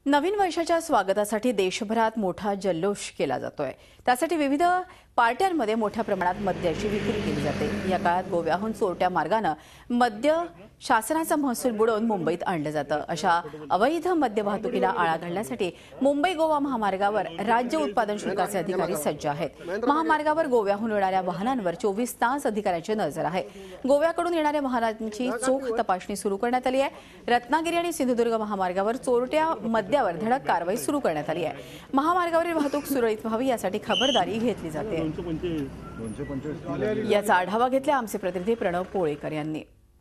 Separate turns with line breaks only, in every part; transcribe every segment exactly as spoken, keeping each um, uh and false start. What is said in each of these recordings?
नवीन वर्षाच्या स्वागतासाठी देशभरात मोठा जल्लोष केला जातोय। त्यासाठी विविध पार्ट्यांमध्ये मोठ्या प्रमाणात मद्याची विक्री केली जाते। या काळात गोव्याहून चोरट्या मार्गाने मद्य शासनाचा महसूल बुडवून मुंबईत आणलं जातं। अशा अवैध मद्य वाहतुकीला आळा घालण्यासाठी मुंबई गोवा महामार्गावर राज्य उत्पादन शुल्काचे अधिकारी सज्ज आहेत। महामार्गावर गोव्याहून येणाऱ्या वाहनांवर चोवीस तास अधिकाऱ्यांची नजर आहे। गोव्याकडून येणाऱ्या वाहनांची चोख तपासणी सुरू करण्यात आली आहे। रत्नागिरी आणि सिंधुदुर्ग महामार्गावर चोरट्या मद्यावर धडक कारवाई सुरू करण्यात आली आहे। महामार्गावरील वाहतूक सुरळीत व्हावी यासाठी खबरदारी घेतली जाते। याचा आढावा घेतला आमचे प्रतिनिधी प्रणव पोळेकर यांनी।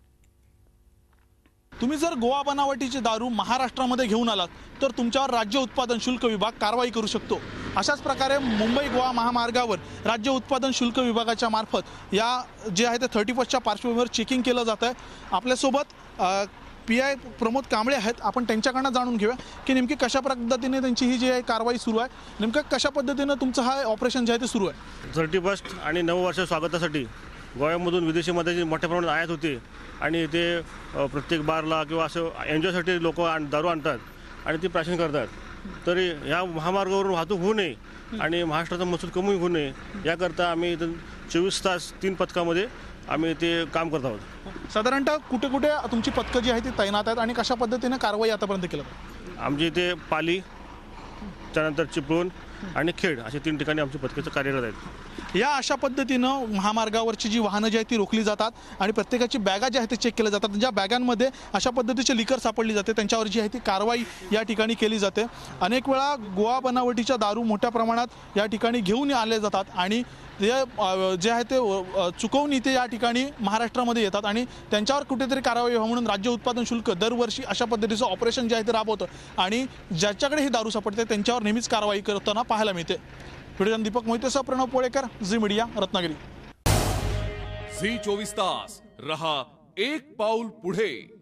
तुम्ही जर गोवा बनावटीचे दारू महाराष्ट्रामध्ये घेऊन आलात तर तुमच्यावर राज्य उत्पादन शुल्क विभाग कारवाई करू शकतो। अशाच प्रकारे मुंबई गोवा महामार्गावर राज्य उत्पादन शुल्क विभागाच्या मार्फत या जे आहे ते थर्टी फर्स्टच्या पार्श्वभूमीवर चेकिंग केलं जात आहे। आपल्यासोबत पी आय प्रमोद कांबळे आहेत, आपण त्यांच्याकडनं जाणून घेऊया की नेमकी कशा पद्धतीने त्यांची ही जी आहे कारवाई सुरू आहे, नेमकं कशा पद्धतीने तुमचं हा ऑपरेशन जे आहे ते सुरू आहे।
थर्टी फर्स्ट आणि नववर्ष स्वागतासाठी गोव्यामधून विदेशी मद्याची मोठ्या प्रमाणात आयात होते आणि ते प्रत्येक बारला किंवा असं एन्जॉयसाठी लोक दारू आणतात आणि ती प्राशन करतात। तरी ह्या महामार्गावरून वाहतूक होऊ नये आणि महाराष्ट्राचा महसूल कमी होऊ नये याकरता आम्ही चोवीस तास तीन पथकामध्ये आम्ही ते काम करत आहोत।
साधारणतः कुठे कुठे तुमची पथकं जी आहे ती तैनात आहेत आणि कशा पद्धतीने कारवाई आतापर्यंत केलं?
आमची इथे पाली, त्यानंतर चिपळूण आणि खेड अशा तीन ठिकाणी आमची पथकं कार्यरत आहेत।
या अशा पद्धतीनं महामार्गावरची जी वाहनं जी आहेत ती रोखली जातात आणि प्रत्येकाची बॅगा जी आहेत ते चेक केल्या जातात। ज्या बॅगांमध्ये अशा पद्धतीचे लिकर सापडली जाते त्यांच्यावर जी आहे ती कारवाई या ठिकाणी केली जाते। अनेक वेळा गोवा बनावटीच्या दारू मोठ्या प्रमाणात या ठिकाणी घेऊन आले जातात आणि ते जे आहे ते चुकवून इथे या ठिकाणी महाराष्ट्रामध्ये येतात आणि त्यांच्यावर कुठेतरी कारवाई व्हावी म्हणून राज्य उत्पादन शुल्क दरवर्षी अशा पद्धतीचं ऑपरेशन जे आहे ते राबवतं आणि ज्याच्याकडे ही दारू सापडते त्यांच्यावर नेहमीच कारवाई करताना पाहायला मिळते। व्हिडिओ दीपक मोहितेसह Pranav Polekar, Zee media, Ratnagiri.
Zee चोवीस तास रहा एक पाऊल पुढे।